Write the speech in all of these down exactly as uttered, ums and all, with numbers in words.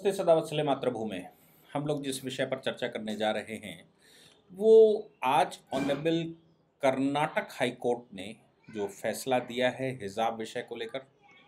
नमस्ते सदावत सले मातृभूमि। हम लोग जिस विषय पर चर्चा करने जा रहे हैं वो आज ऑनरेबल कर्नाटक हाई कोर्ट ने जो फैसला दिया है हिजाब विषय को लेकर।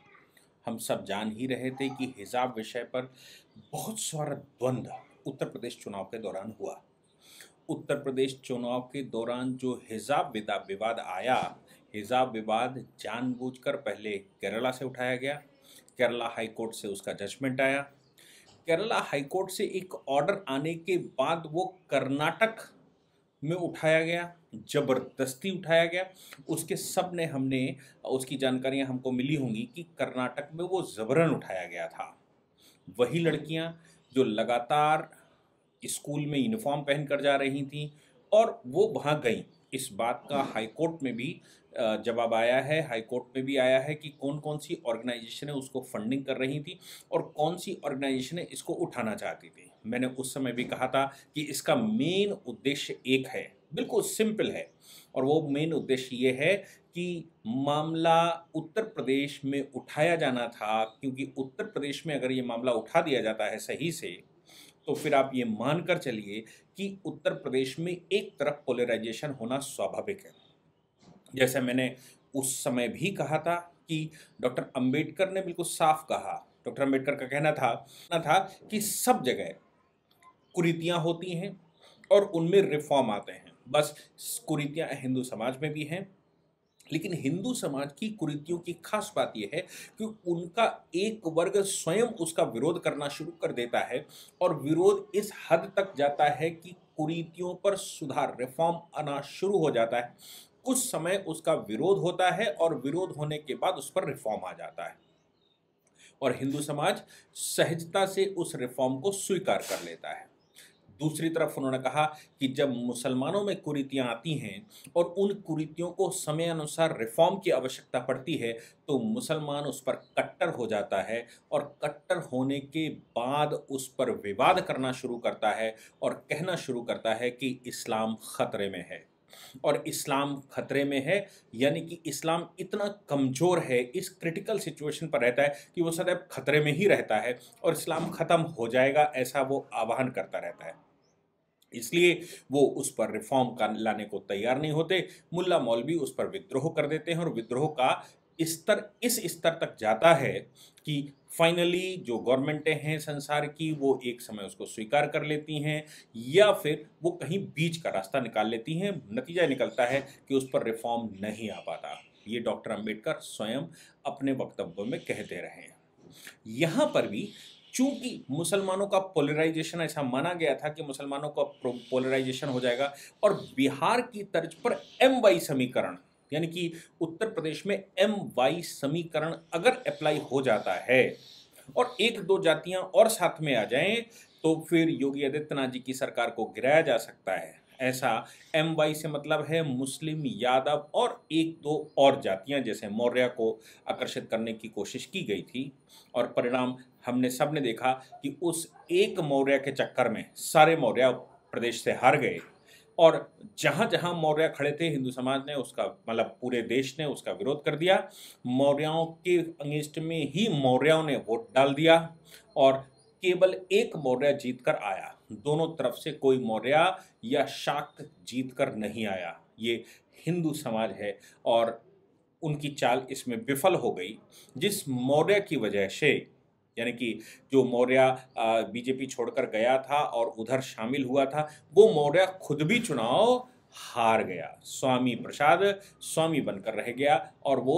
हम सब जान ही रहे थे कि हिजाब विषय पर बहुत सारा द्वंद्व उत्तर प्रदेश चुनाव के दौरान हुआ। उत्तर प्रदेश चुनाव के दौरान जो हिजाब विदा विवाद आया, हिजाब विवाद जानबूझकर पहले केरला से उठाया गया। केरला हाई कोर्ट से उसका जजमेंट आया। केरला हाई कोर्ट से एक ऑर्डर आने के बाद वो कर्नाटक में उठाया गया, जबरदस्ती उठाया गया। उसके सब ने हमने उसकी जानकारियां हमको मिली होंगी कि कर्नाटक में वो जबरन उठाया गया था। वही लड़कियां जो लगातार स्कूल में यूनिफॉर्म पहन कर जा रही थीं और वो वहाँ गईं। इस बात का हाई कोर्ट में भी अ, जवाब आया है, हाई कोर्ट में भी आया है कि कौन कौन सी ऑर्गेनाइजेशनें उसको फंडिंग कर रही थी और कौन सी ऑर्गेनाइजेशनें इसको उठाना चाहती थी। मैंने उस समय भी कहा था कि इसका मेन उद्देश्य एक है, बिल्कुल सिंपल है, और वो मेन उद्देश्य ये है कि मामला उत्तर प्रदेश में उठाया जाना था, क्योंकि उत्तर प्रदेश में अगर ये मामला उठा दिया जाता है सही से तो फिर आप ये मानकर चलिए कि उत्तर प्रदेश में एक तरफ पोलराइजेशन होना स्वाभाविक है। जैसे मैंने उस समय भी कहा था कि डॉक्टर अंबेडकर ने बिल्कुल साफ कहा, डॉक्टर अंबेडकर का कहना था ना था कि सब जगह कुरीतियां होती हैं और उनमें रिफॉर्म आते हैं। बस कुरीतियां हिंदू समाज में भी हैं, लेकिन हिंदू समाज की कुरीतियों की खास बात यह है कि उनका एक वर्ग स्वयं उसका विरोध करना शुरू कर देता है और विरोध इस हद तक जाता है कि कुरीतियों पर सुधार, रिफॉर्म आना शुरू हो जाता है। कुछ समय उसका विरोध होता है और विरोध होने के बाद उस पर रिफॉर्म आ जाता है और हिंदू समाज सहजता से उस रिफॉर्म को स्वीकार कर लेता है। दूसरी तरफ उन्होंने कहा कि जब मुसलमानों में कुरीतियां आती हैं और उन कुरीतियों को समयानुसार रिफॉर्म की आवश्यकता पड़ती है तो मुसलमान उस पर कट्टर हो जाता है और कट्टर होने के बाद उस पर विवाद करना शुरू करता है और कहना शुरू करता है कि इस्लाम खतरे में है। और इस्लाम खतरे में है यानी कि इस्लाम इतना कमज़ोर है, इस क्रिटिकल सिचुएशन पर रहता है कि वो सदैव खतरे में ही रहता है और इस्लाम ख़त्म हो जाएगा, ऐसा वो आह्वान करता रहता है। इसलिए वो उस पर रिफॉर्म का लाने को तैयार नहीं होते। मुल्ला मौलवी उस पर विद्रोह कर देते हैं और विद्रोह का स्तर इस स्तर तक जाता है कि फाइनली जो गवर्नमेंटें हैं संसार की वो एक समय उसको स्वीकार कर लेती हैं या फिर वो कहीं बीच का रास्ता निकाल लेती हैं। नतीजा निकलता है कि उस पर रिफॉर्म नहीं आ पाता। ये डॉक्टर अंबेडकर स्वयं अपने वक्तव्य में कहते रहे हैं। यहाँ पर भी चूंकि मुसलमानों का पोलराइजेशन ऐसा माना गया था कि मुसलमानों का पोलराइजेशन हो जाएगा और बिहार की तर्ज पर एम वाई समीकरण यानी कि उत्तर प्रदेश में एम वाई समीकरण अगर अप्लाई हो जाता है और एक दो जातियां और साथ में आ जाएं तो फिर योगी आदित्यनाथ जी की सरकार को गिराया जा सकता है। ऐसा एम वाई से मतलब है मुस्लिम, यादव और एक दो और जातियां जैसे मौर्य को आकर्षित करने की कोशिश की गई थी और परिणाम हमने सबने देखा कि उस एक मौर्य के चक्कर में सारे मौर्य प्रदेश से हार गए और जहां जहां मौर्य खड़े थे हिंदू समाज ने उसका मतलब पूरे देश ने उसका विरोध कर दिया। मौर्यों के अगेंस्ट में ही मौर्यों ने वोट डाल दिया और केवल एक मौर्य जीत कर आया। दोनों तरफ से कोई मौर्य या शाक्त जीत कर नहीं आया। ये हिंदू समाज है और उनकी चाल इसमें विफल हो गई, जिस मौर्य की वजह से यानी कि जो मौर्य बीजेपी छोड़कर गया था और उधर शामिल हुआ था वो मौर्य खुद भी चुनाव हार गया। स्वामी प्रसाद स्वामी बनकर रह गया और वो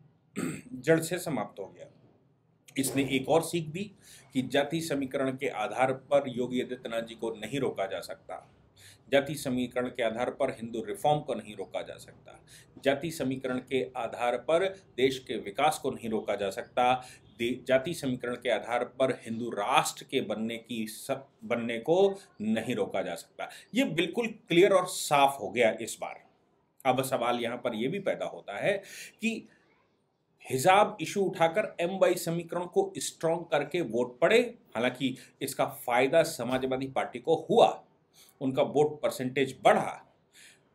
जड़ से समाप्त हो गया। इसने एक और सीख दी कि जाति समीकरण के आधार पर योगी आदित्यनाथ जी को नहीं रोका जा सकता। जाति समीकरण के आधार पर हिंदू रिफॉर्म को नहीं रोका जा सकता। जाति समीकरण के आधार पर देश के विकास को नहीं रोका जा सकता। जाति समीकरण के आधार पर हिंदू राष्ट्र के बनने की सब बनने को नहीं रोका जा सकता। ये बिल्कुल क्लियर और साफ हो गया इस बार। अब सवाल यहाँ पर यह भी पैदा होता है कि हिजाब इशू उठाकर एम वाई समीकरण को स्ट्रॉन्ग करके वोट पड़े। हालांकि इसका फायदा समाजवादी पार्टी को हुआ, उनका वोट परसेंटेज बढ़ा।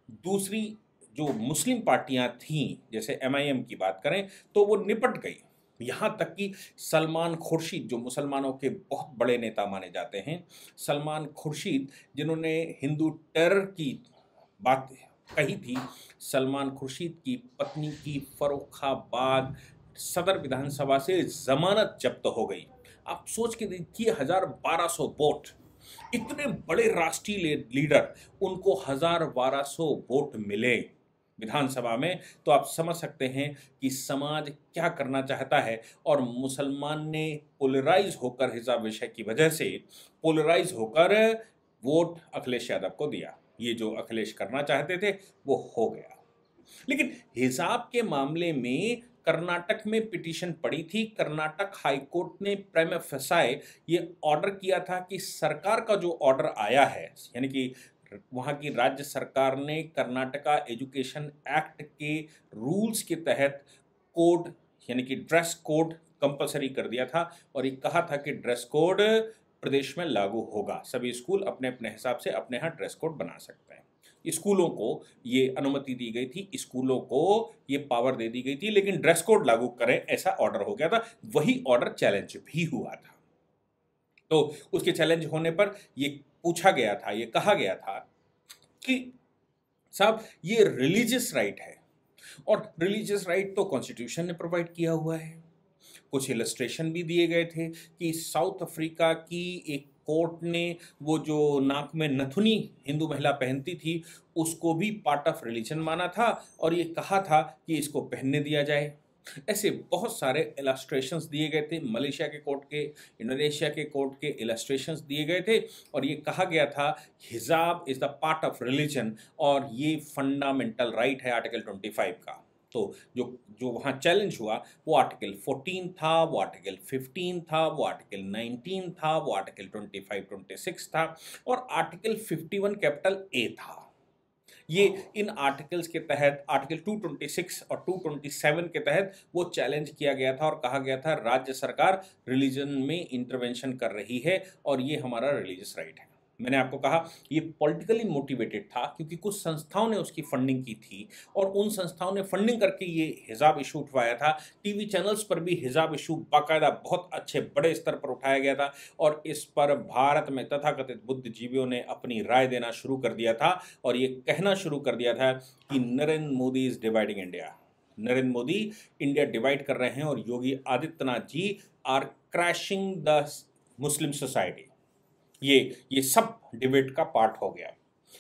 दूसरी जो मुस्लिम पार्टियां थीं जैसे एम आई एम की बात करें तो वो निपट गई। यहाँ तक कि सलमान खुर्शीद, जो मुसलमानों के बहुत बड़े नेता माने जाते हैं, सलमान खुर्शीद जिन्होंने हिंदू टेरर की बात कही थी, सलमान खुर्शीद की पत्नी की फर्रुखाबाद सदर विधानसभा से जमानत जब्त हो गई। आप सोच के देखिए, हजार बारह सौ वोट, इतने बड़े राष्ट्रीय ले- लीडर, उनको हजार बारह सौ वोट मिले विधानसभा में, तो आप समझ सकते हैं कि समाज क्या करना चाहता है। और मुसलमान ने पोलराइज होकर, हिजाब विषय की वजह से पोलराइज होकर वोट अखिलेश यादव को दिया। ये जो अखिलेश करना चाहते थे वो हो गया। लेकिन हिजाब के मामले में कर्नाटक में पिटीशन पड़ी थी। कर्नाटक हाईकोर्ट ने प्रेमा फसाए ये ऑर्डर किया था कि सरकार का जो ऑर्डर आया है, यानी कि वहाँ की राज्य सरकार ने कर्नाटका एजुकेशन एक्ट के रूल्स के तहत कोड, यानी कि ड्रेस कोड कंपलसरी कर दिया था और ये कहा था कि ड्रेस कोड प्रदेश में लागू होगा। सभी स्कूल अपने अपने हिसाब से अपने यहाँ ड्रेस कोड बना सकते हैं। स्कूलों को ये अनुमति दी गई थी, स्कूलों को ये पावर दे दी गई थी, लेकिन ड्रेस कोड लागू करें ऐसा ऑर्डर हो गया था। वही ऑर्डर चैलेंज भी हुआ था। तो उसके चैलेंज होने पर ये पूछा गया था, ये कहा गया था कि साहब ये रिलीजियस राइट है, और रिलीजियस राइट तो कॉन्स्टिट्यूशन ने प्रोवाइड किया हुआ है। कुछ इलस्ट्रेशन भी दिए गए थे कि साउथ अफ्रीका की एक कोर्ट ने वो जो नाक में नथुनी हिंदू महिला पहनती थी उसको भी पार्ट ऑफ रिलीजन माना था और ये कहा था कि इसको पहनने दिया जाए। ऐसे बहुत सारे इलस्ट्रेशंस दिए गए थे। मलेशिया के कोर्ट के, इंडोनेशिया के कोर्ट के इलस्ट्रेशंस दिए गए थे और ये कहा गया था हिजाब is the part of religion और ये फंडामेंटल राइट है आर्टिकल ट्वेंटी फाइव का। तो जो जो वहाँ चैलेंज हुआ वो आर्टिकल फोर्टीन था, वो आर्टिकल फिफ्टीन था, वो आर्टिकल नाइनटीन था, वो article twenty five twenty six था और article fifty one capital A था। ये इन आर्टिकल्स के तहत आर्टिकल टू ट्वेंटी सिक्स और टू ट्वेंटी सेवन के तहत वो चैलेंज किया गया था और कहा गया था राज्य सरकार रिलीजन में इंटरवेंशन कर रही है और ये हमारा रिलीजियस राइट है। मैंने आपको कहा ये पॉलिटिकली मोटिवेटेड था क्योंकि कुछ संस्थाओं ने उसकी फंडिंग की थी और उन संस्थाओं ने फंडिंग करके ये हिजाब इशू उठवाया था। टीवी चैनल्स पर भी हिजाब इशू बाकायदा बहुत अच्छे बड़े स्तर पर उठाया गया था और इस पर भारत में तथाकथित बुद्धिजीवियों ने अपनी राय देना शुरू कर दिया था और ये कहना शुरू कर दिया था कि Narendra Modi is dividing India. Narendra Modi India divide कर रहे हैं और Yogi Adityanath ji are crashing the Muslim society. ये ये सब डिबेट का पार्ट हो गया।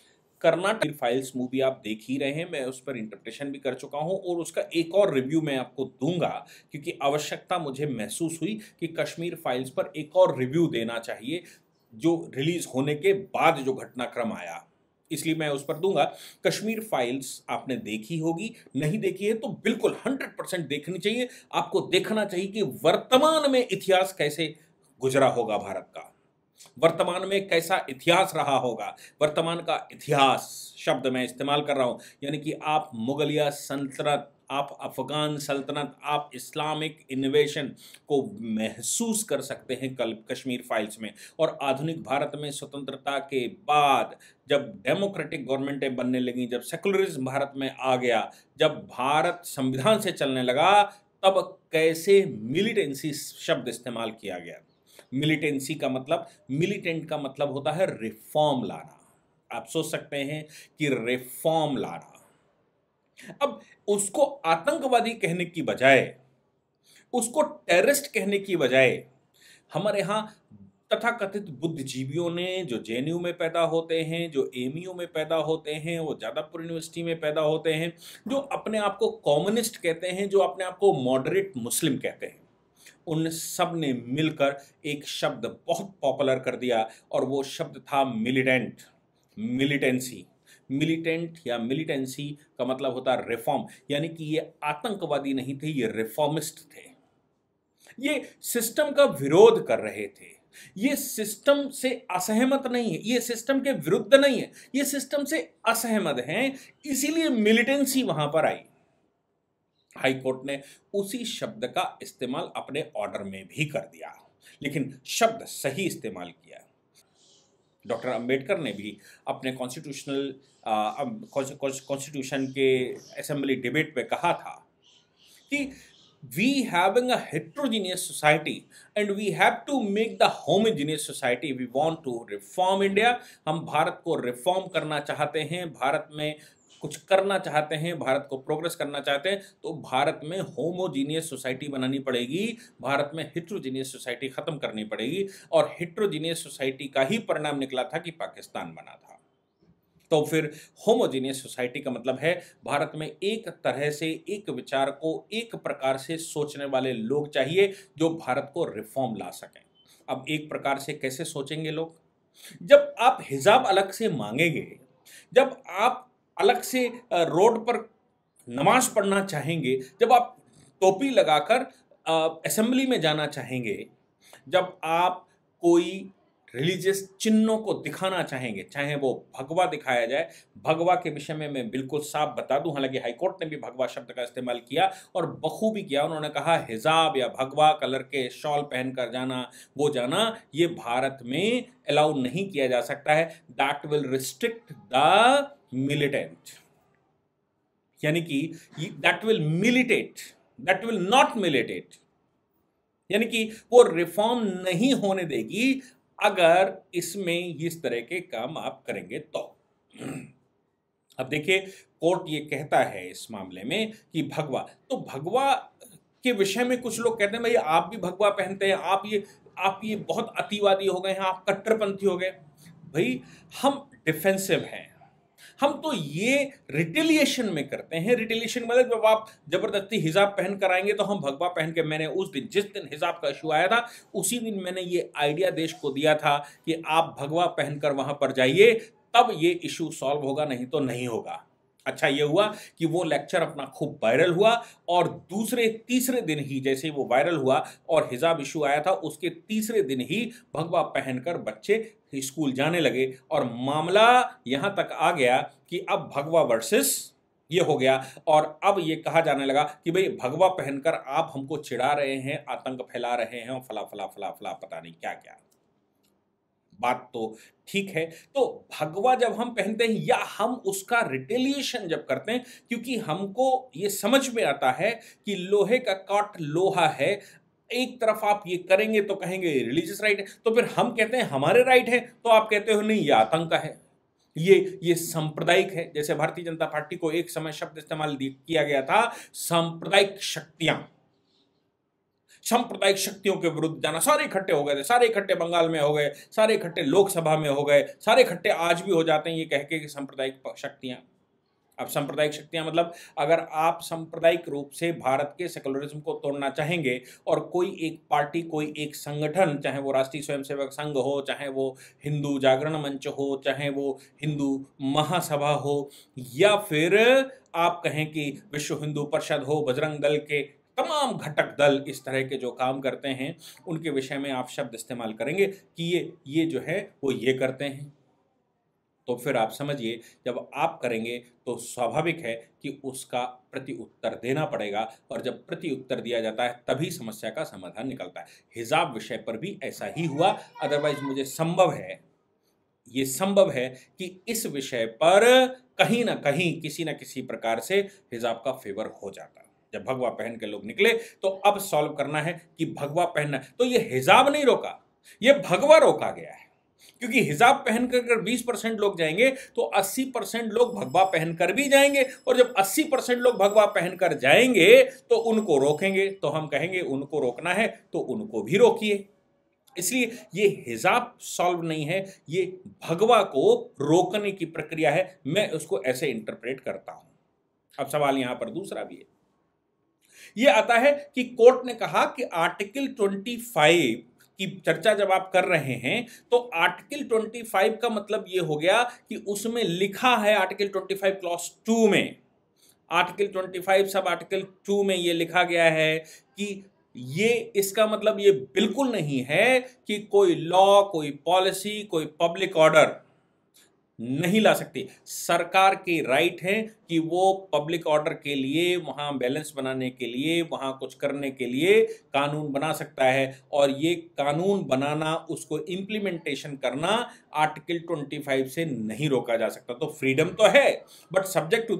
कर्नाटक फाइल्स मूवी आप देख ही रहे हैं, मैं उस पर इंटरप्रिटेशन भी कर चुका हूं और उसका एक और रिव्यू मैं आपको दूंगा क्योंकि आवश्यकता मुझे महसूस हुई कि कश्मीर फाइल्स पर एक और रिव्यू देना चाहिए जो रिलीज होने के बाद जो घटनाक्रम आया, इसलिए मैं उस पर दूंगा। कश्मीर फाइल्स आपने देखी होगी, नहीं देखी है तो बिल्कुल हंड्रेड परसेंट देखनी चाहिए। आपको देखना चाहिए कि वर्तमान में इतिहास कैसे गुजरा होगा भारत का, वर्तमान में कैसा इतिहास रहा होगा। वर्तमान का इतिहास शब्द मैं इस्तेमाल कर रहा हूं, यानी कि आप मुगलिया सल्तनत, आप अफगान सल्तनत, आप इस्लामिक इन्वेशन को महसूस कर सकते हैं कल कश्मीर फाइल्स में। और आधुनिक भारत में स्वतंत्रता के बाद जब डेमोक्रेटिक गवर्नमेंटें बनने लगी, जब सेकुलरिज्म भारत में आ गया, जब भारत संविधान से चलने लगा, तब कैसे मिलिटेंसी शब्द इस्तेमाल किया गया। मिलिटेंसी का मतलब, मिलिटेंट का मतलब होता है रिफॉर्म लाना। आप सोच सकते हैं कि रिफॉर्म लाना। अब उसको आतंकवादी कहने की बजाय, उसको टेररिस्ट कहने की बजाय, हमारे यहाँ तथाकथित बुद्धिजीवियों ने जो जेएनयू में पैदा होते हैं, जो एएमयू में पैदा होते हैं, वो जादवपुर यूनिवर्सिटी में पैदा होते हैं, जो अपने आप को कम्युनिस्ट कहते हैं, जो अपने आप को मॉडरेट मुस्लिम कहते हैं, उन सब ने मिलकर एक शब्द बहुत पॉपुलर कर दिया और वो शब्द था मिलिटेंट, मिलिटेंसी। मिलिटेंट या मिलिटेंसी का मतलब होता है रिफॉर्म, यानी कि ये आतंकवादी नहीं थे, ये रिफॉर्मिस्ट थे। ये सिस्टम का विरोध कर रहे थे, ये सिस्टम से असहमत नहीं है, ये सिस्टम के विरुद्ध नहीं है, ये सिस्टम से असहमत हैं, इसीलिए मिलिटेंसी वहां पर आई। हाई कोर्ट ने उसी शब्द का इस्तेमाल अपने ऑर्डर में भी कर दिया, लेकिन शब्द सही इस्तेमाल किया। डॉक्टर अंबेडकर ने भी अपने कॉन्स्टिट्यूशनल कॉन्स्टिट्यूशन के असेंबली डिबेट में कहा था कि we having a heterogeneous society and we have to make the homogeneous society. We want to reform India. हम भारत को रिफॉर्म करना चाहते हैं, भारत में कुछ करना चाहते हैं, भारत को प्रोग्रेस करना चाहते हैं, तो भारत में होमोजीनियस सोसाइटी बनानी पड़ेगी, भारत में हेट्रोजीनियस सोसाइटी खत्म करनी पड़ेगी। और हेट्रोजीनियस सोसाइटी का ही परिणाम निकला था कि पाकिस्तान बना था। तो फिर होमोजीनियस सोसाइटी का मतलब है भारत में एक तरह से, एक विचार को, एक प्रकार से सोचने वाले लोग चाहिए जो भारत को रिफॉर्म ला सकें। अब एक प्रकार से कैसे सोचेंगे लोग? जब आप हिजाब अलग से मांगेंगे, जब आप अलग से रोड पर नमाज पढ़ना चाहेंगे, जब आप टोपी लगाकर असेंबली में जाना चाहेंगे, जब आप कोई रिलीजियस चिन्हों को दिखाना चाहेंगे, चाहे वो भगवा दिखाया जाए। भगवा के विषय में मैं बिल्कुल साफ बता दूं, हालांकि हाईकोर्ट ने भी भगवा शब्द का इस्तेमाल किया और बखूबी किया। उन्होंने कहा हिजाब या भगवा कलर के शॉल पहनकर जाना, वो जाना, ये भारत में अलाउ नहीं किया जा सकता है। That will restrict the militant, यानी कि that will militate, that will not militate, यानी कि वो रिफॉर्म नहीं होने देगी अगर इसमें इस तरह के काम आप करेंगे तो। अब देखिए, कोर्ट ये कहता है इस मामले में कि भगवा, तो भगवा के विषय में कुछ लोग कहते हैं भाई आप भी भगवा पहनते हैं, आप ये आप ये बहुत अतिवादी हो गए हैं, आप कट्टरपंथी हो गए। भाई हम डिफेंसिव हैं, हम तो ये रिटेलिएशन में करते हैं। रिटेलिएशन मतलब जब आप जबरदस्ती हिजाब पहन कर आएंगे तो हम भगवा पहन के, मैंने उस दिन, जिस दिन हिजाब का इशू आया था, उसी दिन मैंने ये आइडिया देश को दिया था कि आप भगवा पहनकर वहां पर जाइए, तब ये इशू सॉल्व होगा, नहीं तो नहीं होगा। अच्छा ये हुआ कि वो लेक्चर अपना खूब वायरल हुआ और दूसरे तीसरे दिन ही जैसे ही वो वायरल हुआ और हिजाब इशू आया था, उसके तीसरे दिन ही भगवा पहनकर बच्चे स्कूल जाने लगे और मामला यहां तक आ गया कि अब भगवा वर्सेस ये हो गया। और अब ये कहा जाने लगा कि भाई भगवा पहनकर आप हमको चिढ़ा रहे हैं, आतंक फैला रहे हैं और फला फला फला फला पता नहीं क्या क्या। बात तो ठीक है, तो भगवा जब हम पहनते हैं या हम उसका रिटेलिएशन जब करते हैं, क्योंकि हमको ये समझ में आता है कि लोहे का काट लोहा है, एक तरफ आप ये करेंगे तो कहेंगे रिलीजियस राइट है, तो फिर हम कहते हैं हमारे राइट है, तो आप कहते हो नहीं ये आतंक है, ये ये सांप्रदायिक है। जैसे भारतीय जनता पार्टी को एक समय शब्द इस्तेमाल किया गया था, सांप्रदायिक शक्तियां, सांप्रदायिक शक्तियों के विरुद्ध जाना। सारे इकट्ठे हो गए थे, सारे इकट्ठे बंगाल में हो गए, सारे इकट्ठे लोकसभा में हो गए, सारे इकट्ठे आज भी हो जाते हैं ये कह के कि सांप्रदायिक शक्तियां। अब सांप्रदायिक शक्तियां मतलब अगर आप सांप्रदायिक रूप से भारत के सेकुलरिज्म को तोड़ना चाहेंगे और कोई एक पार्टी, कोई एक संगठन, चाहे वो राष्ट्रीय स्वयंसेवक संघ हो, चाहे वो हिंदू जागरण मंच हो, चाहे वो हिंदू महासभा हो, या फिर आप कहें कि विश्व हिंदू परिषद हो, बजरंग दल के तमाम घटक दल इस तरह के जो काम करते हैं, उनके विषय में आप शब्द इस्तेमाल करेंगे कि ये ये जो है वो ये करते हैं, तो फिर आप समझिए जब आप करेंगे तो स्वाभाविक है कि उसका प्रति उत्तर देना पड़ेगा, और जब प्रति उत्तर दिया जाता है तभी समस्या का समाधान निकलता है। हिजाब विषय पर भी ऐसा ही हुआ। अदरवाइज मुझे संभव है, ये संभव है कि इस विषय पर कहीं ना कहीं किसी ना किसी प्रकार से हिजाब का फेवर हो जाता। जब भगवा पहन के लोग निकले तो अब सॉल्व करना है कि भगवा पहनना, तो ये हिजाब नहीं रोका, ये भगवा रोका गया है। क्योंकि हिजाब पहनकर अगर बीस परसेंट लोग जाएंगे तो अस्सी परसेंट लोग भगवा पहनकर भी जाएंगे, और जब अस्सी परसेंट लोग भगवा पहनकर जाएंगे तो उनको रोकेंगे, तो हम कहेंगे उनको रोकना है तो उनको भी रोकिए। इसलिए ये हिजाब सॉल्व नहीं है, ये भगवा को रोकने की प्रक्रिया है। मैं उसको ऐसे इंटरप्रेट करता हूं। अब सवाल यहां पर दूसरा भी है, ये आता है कि कोर्ट ने कहा कि आर्टिकल पच्चीस की चर्चा जब आप कर रहे हैं तो आर्टिकल पच्चीस का मतलब ये हो गया कि उसमें लिखा है, आर्टिकल पच्चीस क्लॉज टू में, आर्टिकल पच्चीस सब आर्टिकल टू में ये लिखा गया है कि ये, इसका मतलब ये बिल्कुल नहीं है कि कोई लॉ, कोई पॉलिसी, कोई पब्लिक ऑर्डर नहीं ला सकती। सरकार की राइट है कि वो पब्लिक ऑर्डर के लिए, वहाँ बैलेंस बनाने के लिए, वहाँ कुछ करने के लिए कानून बना सकता है, और ये कानून बनाना, उसको इम्प्लीमेंटेशन करना आर्टिकल पच्चीस से नहीं रोका जा सकता। तो फ्रीडम तो है, but subject to the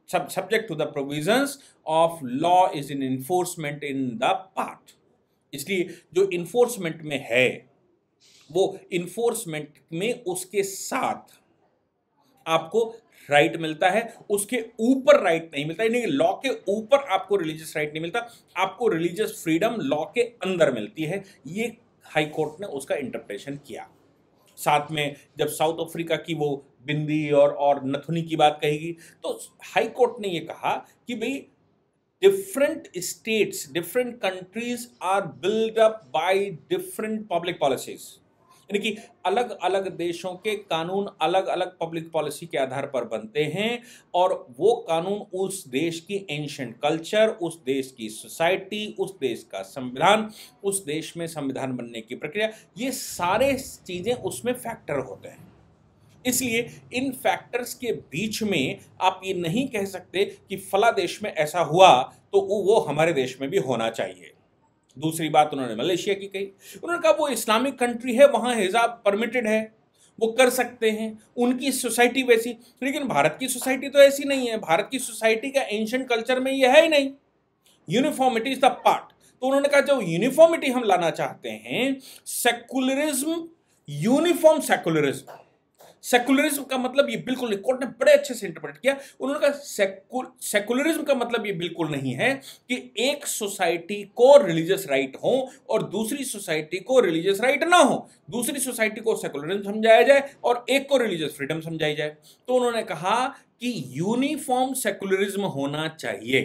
subject to the provisions of law is in enforcement in the part। इसलिए जो enforcement में है वो enforcement में उसके साथ आपको राइट मिलता है, उसके ऊपर राइट नहीं मिलता। यानी लॉ के ऊपर आपको रिलीजियस राइट नहीं मिलता, आपको रिलीजियस फ्रीडम लॉ के अंदर मिलती है। ये हाई कोर्ट ने उसका इंटरप्रिटेशन किया। साथ में जब साउथ अफ्रीका की वो बिंदी और और नथुनी की बात कहेगी तो हाई कोर्ट ने ये कहा कि भाई different states, different countries are build up by different public policies. यानी कि अलग अलग देशों के कानून अलग अलग पब्लिक पॉलिसी के आधार पर बनते हैं और वो कानून उस देश की एंशिएंट कल्चर, उस देश की सोसाइटी, उस देश का संविधान, उस देश में संविधान बनने की प्रक्रिया, ये सारे चीजें उसमें फैक्टर होते हैं। इसलिए इन फैक्टर्स के बीच में आप ये नहीं कह सकते कि फला देश में ऐसा हुआ तो वो हमारे देश में भी होना चाहिए। दूसरी बात उन्होंने मलेशिया की कही। उन्होंने कहा वो इस्लामिक कंट्री है, वहां हिजाब परमिटेड है, वो कर सकते हैं, उनकी सोसाइटी वैसी। लेकिन भारत की सोसाइटी तो ऐसी नहीं है, भारत की सोसाइटी का एंशिएंट कल्चर में ये है ही नहीं। Uniformity is the part. तो उन्होंने कहा जो यूनिफॉर्मिटी हम लाना चाहते हैं, सेकुलरिज्म, यूनिफॉर्म सेकुलरिज्म। सेकुलरिज्म का मतलब ये बिल्कुल नहीं, कोर्ट ने बड़े अच्छे से इंटरप्रेट किया। उन्होंने कहा सेकुल सेकुलरिज्म का मतलब ये बिल्कुल नहीं है कि एक सोसाइटी को रिलीजियस राइट हो और दूसरी सोसाइटी को रिलीजियस राइट ना हो, दूसरी सोसाइटी को सेकुलरिज्म समझाया जाए और एक को रिलीजियस फ्रीडम समझाई जाए। तो उन्होंने कहा कि यूनिफॉर्म सेकुलरिज्म होना चाहिए।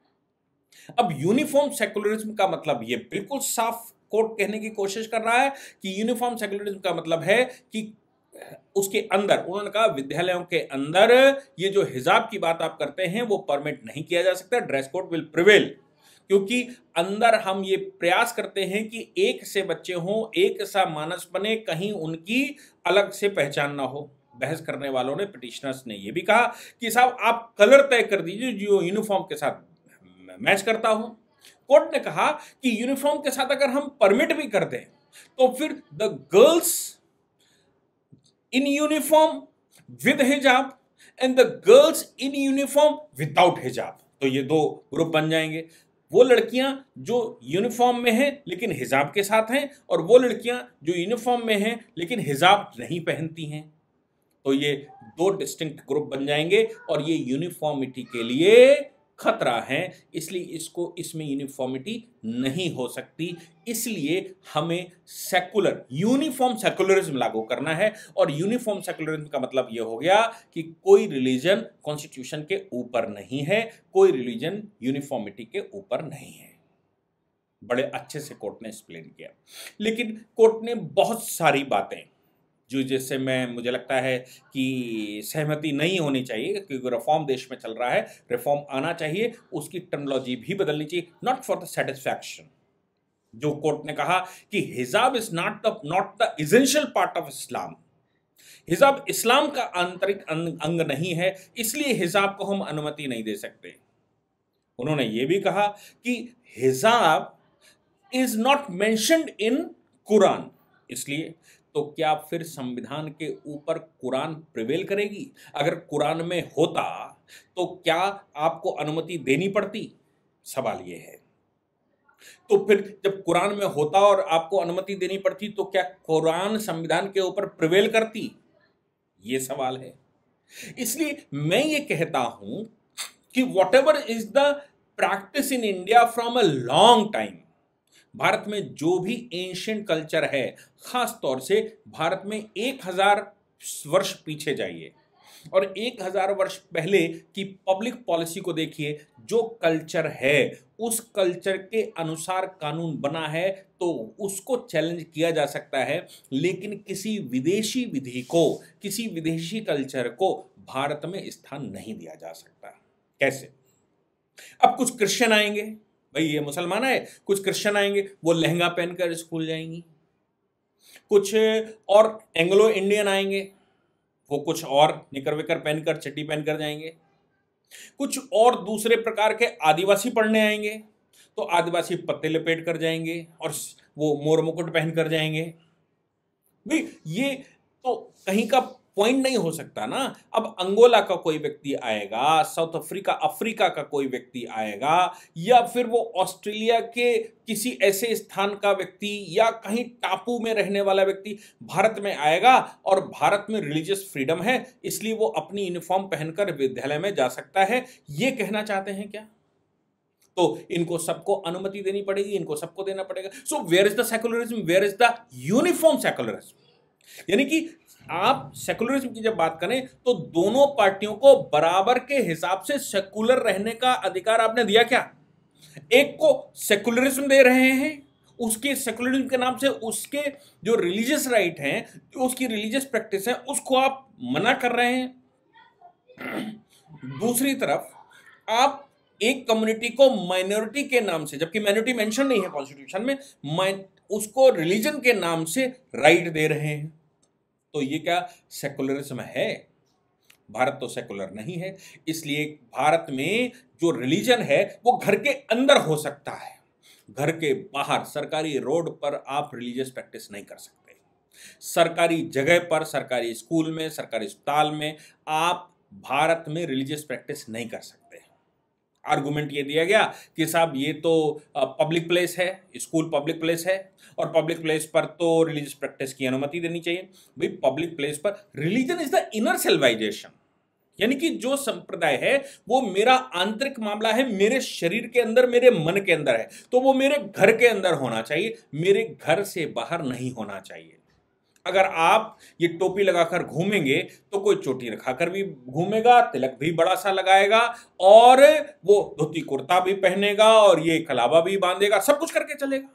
अब यूनिफॉर्म सेकुलरिज्म का मतलब ये बिल्कुल साफ कोर्ट कहने की कोशिश कर रहा है कि यूनिफॉर्म सेकुलरिज्म का मतलब है कि उसके अंदर, उन्होंने कहा विद्यालयों के अंदर ये जो हिजाब की बात आप करते हैं वो परमिट नहीं किया जा सकता, ड्रेस कोड विल प्रिवेल। क्योंकि अंदर हम ये प्रयास करते हैं कि एक से बच्चे हों, एक सा मानस बने, कहीं उनकी अलग से पहचान ना हो। बहस करने वालों ने, पिटिशनर्स ने ये भी कहा कि साहब आप कलर तय कर दीजिए जो यूनिफॉर्म के साथ मैच करता हो। कोर्ट ने कहा कि यूनिफॉर्म के साथ अगर हम परमिट भी कर दें तो फिर the girls in uniform with hijab and the girls in uniform without hijab, तो ये दो ग्रुप बन जाएंगे। वो लड़कियां जो यूनिफॉर्म में हैं लेकिन हिजाब के साथ हैं और वो लड़कियां जो यूनिफॉर्म में हैं लेकिन हिजाब नहीं पहनती हैं, तो ये दो डिस्टिंक्ट ग्रुप बन जाएंगे और ये यूनिफॉर्मिटी के लिए खतरा है। इसलिए इसको इसमें यूनिफॉर्मिटी नहीं हो सकती। इसलिए हमें सेकुलर यूनिफॉर्म सेकुलरिज्म लागू करना है और यूनिफॉर्म सेकुलरिज्म का मतलब यह हो गया कि कोई रिलीजन कॉन्स्टिट्यूशन के ऊपर नहीं है, कोई रिलीजन यूनिफॉर्मिटी के ऊपर नहीं है। बड़े अच्छे से कोर्ट ने एक्सप्लेन किया। लेकिन कोर्ट ने बहुत सारी बातें जो जिससे मैं मुझे लगता है कि सहमति नहीं होनी चाहिए, क्योंकि रिफॉर्म देश में चल रहा है, रिफॉर्म आना चाहिए, उसकी टर्मिनोलॉजी भी बदलनी चाहिए, नॉट फॉर द सेटिस्फैक्शन। जो कोर्ट ने कहा कि हिजाब is not the not the essential part of Islam, हिजाब इस्लाम का आंतरिक अंग नहीं है, इसलिए हिजाब को हम अनुमति नहीं दे सकते। उन्होंने ये भी कहा कि हिजाब is not mentioned in Quran, इसलिए तो क्या फिर संविधान के ऊपर कुरान प्रिवेल करेगी? अगर कुरान में होता तो क्या आपको अनुमति देनी पड़ती? सवाल यह है। तो फिर जब कुरान में होता और आपको अनुमति देनी पड़ती तो क्या कुरान संविधान के ऊपर प्रिवेल करती? ये सवाल है। इसलिए मैं ये कहता हूं कि whatever is the practice in India from a long time, Bharat में जो भी एंशिएंट कल्चर है, खास तौर से भारत में एक हजार वर्ष पीछे जाइए और एक हजार वर्ष पहले की पब्लिक पॉलिसी को देखिए। जो कल्चर है उस कल्चर के अनुसार कानून बना है तो उसको चैलेंज किया जा सकता है, लेकिन किसी विदेशी विधि को, किसी विदेशी कल्चर को भारत में स्थान नहीं दिया जा सकता। कैसे? अब कुछ क्रिश्चियन आएंगे, भाई ये मुसलमान है, कुछ क्रिश्चियन आएंगे, वो लहंगा पहनकर स्कूल जाएंगी। कुछ और एंग्लो इंडियन आएंगे, वो कुछ और निकर विकर पहनकर, चड्डी पहनकर जाएंगे। कुछ और दूसरे प्रकार के आदिवासी पढ़ने आएंगे तो आदिवासी पत्ते लपेट कर जाएंगे और वो मोर मुकुट पहन कर जाएंगे। भाई ये तो कहीं का पॉइंट नहीं हो सकता ना। अब अंगोला का कोई व्यक्ति आएगा, साउथ अफ्रीका अफ्रीका का कोई व्यक्ति आएगा, या फिर वो ऑस्ट्रेलिया के किसी ऐसे स्थान का व्यक्ति या कहीं टापू में रहने वाला व्यक्ति भारत में आएगा और भारत में रिलीजियस फ्रीडम है इसलिए वो अपनी यूनिफॉर्म पहनकर विद्यालय में जा सकता है, ये कहना चाहते हैं क्या? तो इनको सबको अनुमति देनी पड़ेगी, इनको सबको देना पड़ेगा। So where is the secularism, where is the uniform secularism? यानी कि आप सेकुलरिज्म की जब बात करें तो दोनों पार्टियों को बराबर के हिसाब से सेकुलर रहने का अधिकार आपने दिया क्या? एक को सेकुलरिज्म दे रहे हैं, उसके सेकुलरिज्म के नाम से उसके जो रिलीजियस राइट हैं, जो उसकी रिलीजियस प्रैक्टिस है, उसको आप मना कर रहे हैं। दूसरी तरफ आप एक कम्युनिटी को माइनॉरिटी के नाम से, जबकि माइनॉरिटी मेंशन नहीं है कॉन्स्टिट्यूशन में, उसको रिलीजन के नाम से राइट दे रहे हैं। तो ये क्या सेकुलरिज्म है? भारत तो सेकुलर नहीं है, इसलिए भारत में जो रिलीजन है वो घर के अंदर हो सकता है, घर के बाहर सरकारी रोड पर आप रिलीजियस प्रैक्टिस नहीं कर सकते। सरकारी जगह पर, सरकारी स्कूल में, सरकारी अस्पताल में आप भारत में रिलीजियस प्रैक्टिस नहीं कर सकते। आर्गुमेंट ये दिया गया कि साहब ये तो पब्लिक प्लेस है, स्कूल पब्लिक प्लेस है और पब्लिक प्लेस पर तो रिलीजियस प्रैक्टिस की अनुमति देनी चाहिए। भाई पब्लिक प्लेस पर religion is the inner civilization, यानी कि जो संप्रदाय है वो मेरा आंतरिक मामला है, मेरे शरीर के अंदर, मेरे मन के अंदर है, तो वो मेरे घर के अंदर होना चाहिए, मेरे घर से बाहर नहीं होना चाहिए। अगर आप ये टोपी लगाकर घूमेंगे तो कोई चोटी रखाकर भी घूमेगा, तिलक भी बड़ा सा लगाएगा और वो धोती कुर्ता भी पहनेगा और ये कलावा भी बांधेगा, सब कुछ करके चलेगा।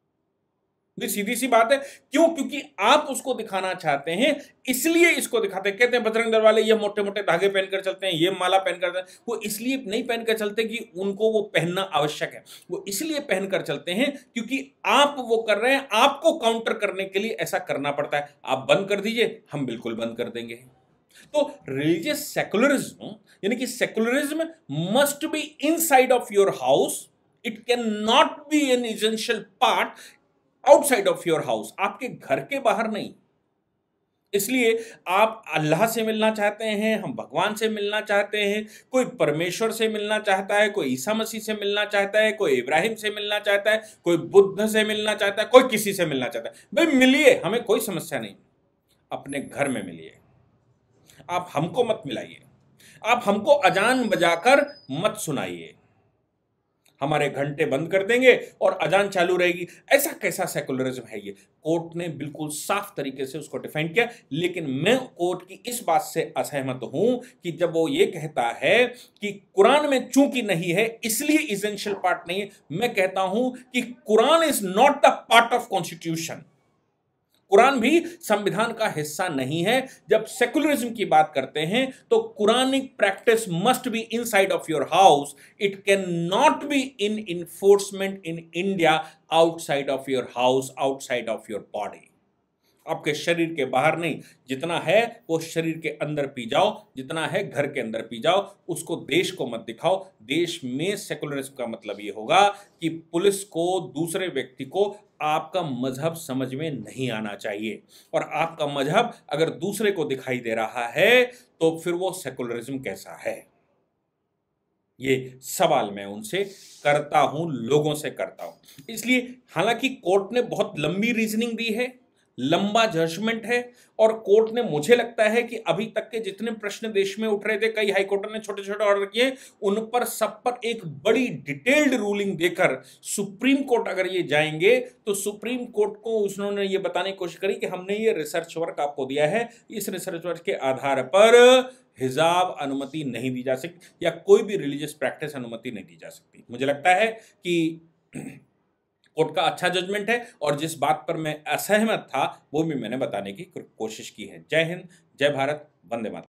ये सीधी सी बात है। क्यों? क्योंकि आप उसको दिखाना चाहते हैं, इसलिए इसको दिखाते हैं। कहते हैं बजरंग दल वाले ये मोटे मोटे धागे पहनकर चलते हैं, ये माला पहनकर चलते हैं। वो इसलिए नहीं पहनकर चलते कि उनको वो पहनना आवश्यक है, वो इसलिए पहनकर चलते हैं क्योंकि आप वो कर रहे हैं, आपको काउंटर करने के लिए ऐसा करना पड़ता है। आप बंद कर दीजिए, हम बिल्कुल बंद कर देंगे। तो रिलीजियस सेकुलरिज्म यानी कि secularism must be inside of your house, it can not be an essential part outside of your house, आपके घर के बाहर नहीं। इसलिए आप अल्लाह से मिलना चाहते हैं, हम भगवान से मिलना चाहते हैं, कोई परमेश्वर से मिलना चाहता है, कोई ईसा मसीह से मिलना चाहता है, कोई इब्राहिम से मिलना चाहता है, कोई बुद्ध से मिलना चाहता है, कोई किसी से मिलना चाहता है। भाई मिलिए, हमें कोई समस्या नहीं, अपने घर में मिलिए। आप हमको मत मिलाइए, आप हमको अजान बजाकर मत सुनाइए। हमारे घंटे बंद कर देंगे और अजान चालू रहेगी। ऐसा कैसा सेकुलरिज्म है ये? कोर्ट ने बिल्कुल साफ तरीके से उसको डिफाइन किया, लेकिन मैं कोर्ट की इस बात से असहमत हूं कि जब वो ये कहता है कि कुरान में चूंकि नहीं है इसलिए इसेंशियल पार्ट नहीं है। मैं कहता हूं कि Quran is not the part of constitution, Quran भी संविधान का हिस्सा नहीं है। जब सेकुलरिज्म की बात करते हैं तो Quranic practice must be inside of your house, it can not be in enforcement in India outside of your house, outside of your body. आपके शरीर के बाहर नहीं, जितना है वो शरीर के अंदर पी जाओ, जितना है घर के अंदर पी जाओ, उसको देश को मत दिखाओ। देश में सेकुलरिज्म का मतलब ये होगा कि पुलिस को, दूसरे व्यक्ति को आपका मजहब समझ में नहीं आना चाहिए, और आपका मजहब अगर दूसरे को दिखाई दे रहा है तो फिर वो सेकुलरिज्म कैसा है? ये सवाल मैं उनसे करता हूं, लोगों से करता हूं। इसलिए हालांकि कोर्ट ने बहुत लंबी रीजनिंग दी है, लंबा जजमेंट है, और कोर्ट ने, मुझे लगता है कि अभी तक के जितने प्रश्न देश में उठ रहे थे, कई हाईकोर्ट ने छोटे छोटे ऑर्डर किए, उन पर सब पर एक बड़ी डिटेल्ड रूलिंग देकर सुप्रीम कोर्ट अगर ये जाएंगे तो सुप्रीम कोर्ट को उन्होंने ये बताने की कोशिश करी कि हमने ये रिसर्च वर्क आपको दिया है, इस रिसर्च वर्क के आधार पर हिजाब अनुमति नहीं दी जा सकती या कोई भी रिलीजियस प्रैक्टिस अनुमति नहीं दी जा सकती। मुझे लगता है कि कोर्ट का अच्छा जजमेंट है, और जिस बात पर मैं असहमत था वो भी मैंने बताने की कोशिश की है। जय हिंद, जय भारत, वंदे मातरम।